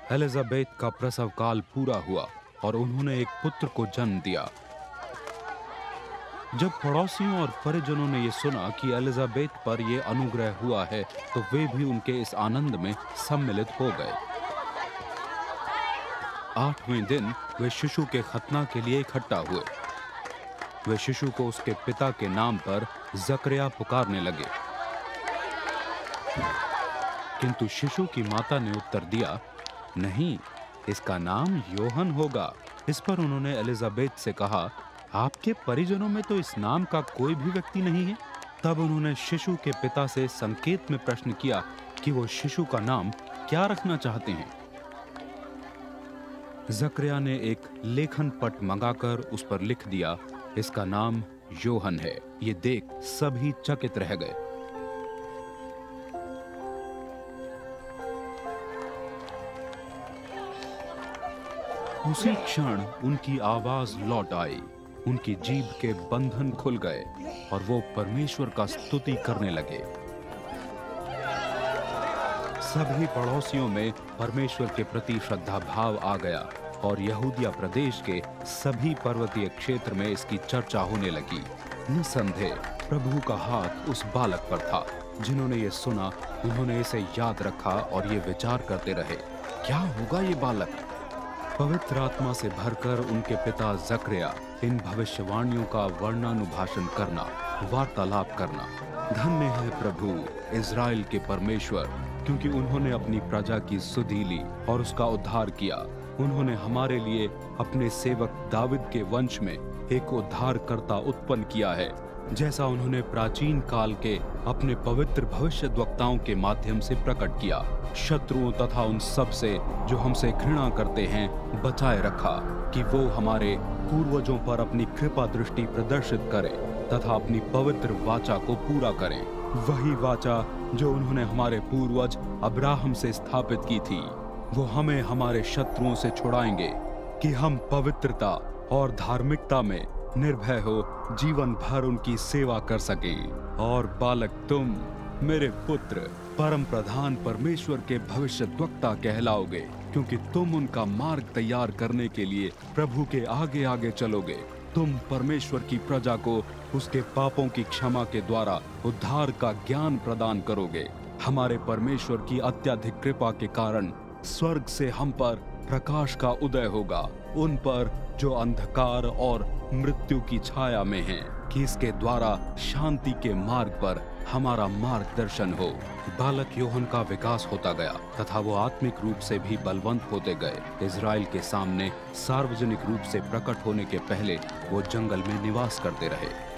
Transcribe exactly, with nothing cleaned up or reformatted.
Elizabeth का प्रसव काल पूरा हुआ और उन्होंने एक पुत्र को जन्म दिया। जब पड़ोसियों और परिजनों ने यह सुना कि एलिजाबेथ पर यह अनुग्रह हुआ है, तो वे भी उनके इस आनंद में सम्मिलित हो गए। आठवें दिन वे शिशु के खतना के लिए इकट्ठा हुए। वे शिशु को उसके पिता के नाम पर जकरिया पुकारने लगे, किंतु शिशु की माता ने उत्तर दिया, नहीं, इसका नाम योहन होगा। इस पर उन्होंने एलिजाबेथ से कहा, आपके परिजनों में तो इस नाम का कोई भी व्यक्ति नहीं है। तब उन्होंने शिशु के पिता से संकेत में प्रश्न किया कि वो शिशु का नाम क्या रखना चाहते हैं। जकरिया ने एक लेखन पट मंगाकर उस पर लिख दिया, इसका नाम योहन है। ये देख सभी चकित रह गए। उसी क्षण उनकी आवाज लौट आई, उनकी जीभ के बंधन खुल गए और वो परमेश्वर का स्तुति करने लगे। सभी पड़ोसियों में परमेश्वर के प्रति श्रद्धा भाव आ गया और यहूदिया प्रदेश के सभी पर्वतीय क्षेत्र में इसकी चर्चा होने लगी। निसंदेह प्रभु का हाथ उस बालक पर था। जिन्होंने ये सुना, उन्होंने इसे याद रखा और ये विचार करते रहे, क्या होगा ये बालक। पवित्र आत्मा से भरकर उनके पिता जकरिया इन भविष्यवाणियों का वर्णानुभाषण करना, वार्तालाप करना। धन्य है प्रभु इज़राइल के परमेश्वर, क्योंकि उन्होंने अपनी प्रजा की सुधि ली और उसका उद्धार किया। उन्होंने हमारे लिए अपने सेवक दाविद के वंश में एक उद्धारकर्ता उत्पन्न किया है, जैसा उन्होंने प्राचीन काल के अपने पवित्र भविष्यद्वक्ताओं के माध्यम से प्रकट किया। शत्रुओं तथा उन सब से जो हमसे घृणा करते हैं बचाए रखा, कि वो हमारे पूर्वजों पर अपनी कृपा दृष्टि प्रदर्शित करें तथा अपनी पवित्र वाचा को पूरा करें। वही वाचा जो उन्होंने हमारे पूर्वज अब्राहम से स्थापित की थी, वो हमें हमारे शत्रुओं से छुड़ाएंगे, कि हम पवित्रता और धार्मिकता में निर्भय हो जीवन भर उनकी सेवा कर सके। और बालक तुम, मेरे पुत्र, परम प्रधान परमेश्वर के भविष्यद्वक्ता कहलाओगे, क्योंकि तुम उनका मार्ग तैयार करने के लिए प्रभु के आगे आगे चलोगे। तुम परमेश्वर की प्रजा को उसके पापों की क्षमा के द्वारा उद्धार का ज्ञान प्रदान करोगे। हमारे परमेश्वर की अत्यधिक कृपा के कारण स्वर्ग से हम पर प्रकाश का उदय होगा, उन पर जो अंधकार और मृत्यु की छाया में हैं, कि इसके द्वारा शांति के मार्ग पर हमारा मार्गदर्शन हो। बालक योहन का विकास होता गया तथा वो आत्मिक रूप से भी बलवंत होते गए। इज़राइल के सामने सार्वजनिक रूप से प्रकट होने के पहले वो जंगल में निवास करते रहे।